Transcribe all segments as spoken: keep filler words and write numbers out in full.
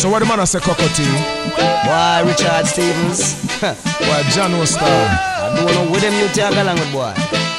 So what the man say, Cocotti? Why, Richard Stevens? Why, John Star? I don't know what them you take along with, boy.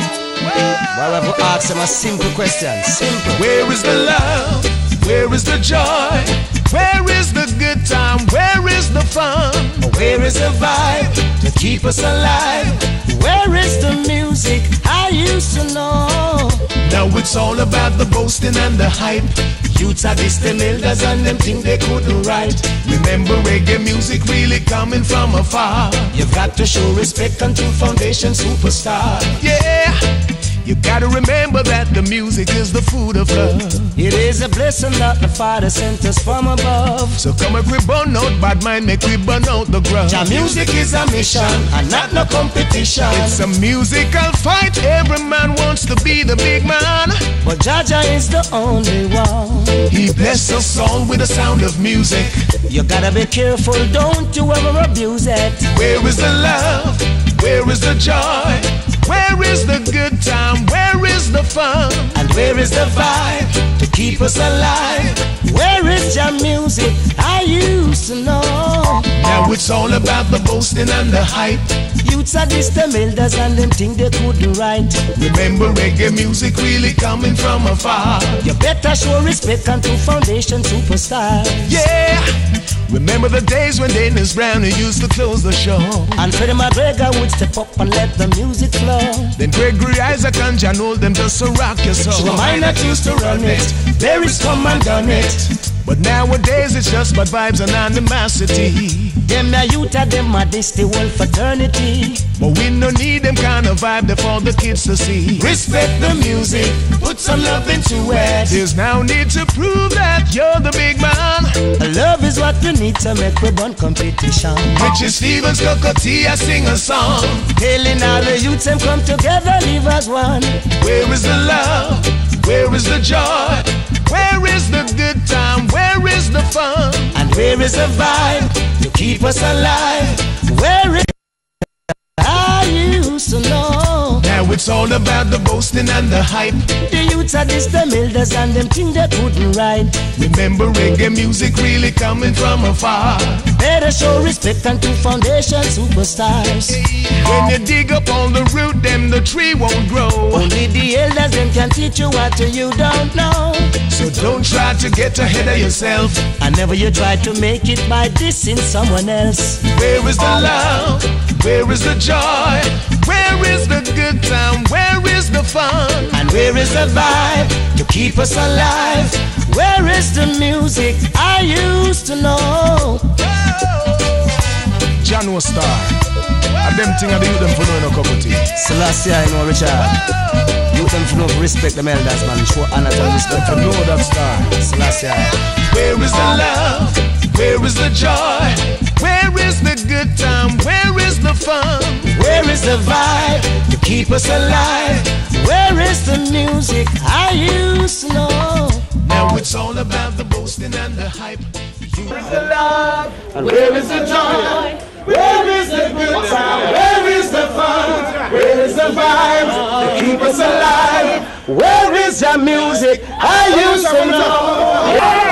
Why we have to ask them a simple question? Simple. Where is the love? Where is the joy? Where is the good time? Where is the fun? Where is the vibe to keep us alive? Where is the music I used to know? Now it's all about the boasting and the hype. Youths are this them elders and them think they couldn't write. Remember reggae music really coming from afar. You've got to show respect unto Foundation Superstar. Yeah, you gotta remember that the music is the food of love. It is a blessing that the Father sent us from above. So come and we burn out bad mind, make we burn out the grudge. Your music is a mission and not no competition. It's a musical fight, every man wants to be the big man. But Jaja is the only one. He blessed us all with the sound of music. You gotta be careful, don't you ever abuse it. Where is the love? Where is the joy? Where is the good time? Where is the fun? And where is the vibe to keep us alive? Where is your music I used to know? Now it's all about the boasting and the hype. Youths are this them elders and them think they couldn't write. Remember reggae music really coming from afar. You better show respect unto Foundation Superstar. Yeah, remember the days when Dennis Brown used to close the show. And Freddie McGregor would step up and let the music flow. Then Gregory Isaac and John Old them just to rock your soul. So mine that used to run it, there is come and done it. But nowadays it's just bad vibes and animosity. Them a youth a them a this the whole fraternity. But we no need them kind of vibe there for the kids to see. Respect the music, put some love into it. There's now need to prove that you're the big man. Love is what we need to make we burn competition. Richard Stevens, Cocotti, I sing a song. Hailing all the youths them come together, live as one. Where is the love? Where is the joy? Where is the good time? Where is the fun? And where is the vibe to keep us alive? Where is I used to know? Now it's all about the boasting and the hype. The youths are this them elders and them think they couldn't write. Remember reggae music really coming from afar. Better show respect unto Foundation Superstars. When you dig up all the root, then the tree won't grow. Only the elders them can teach you what you don't know. So don't try to get ahead of yourself. And never you try to make it by dissing someone else. Where is the love? Where is the joy? Where is the good time? Where is the fun? And where is the vibe to keep us alive? Where is the music I used to know? John Star. And them thing I do them for no Cocotti. Selassie, I know, Richard. You them for no respect them elders, man. Show honor and respect. I know that star. Selassie. Where is the love? Where is the joy? Where is the good time? Where is the fun? Where is the vibe to keep us alive? Where is the music I used to know? Now it's all about the boasting and the hype. Where is the love? And where is the joy? Where is the good time? Where is the fun? Where is the vibe to keep us alive? Where is your music I used to know?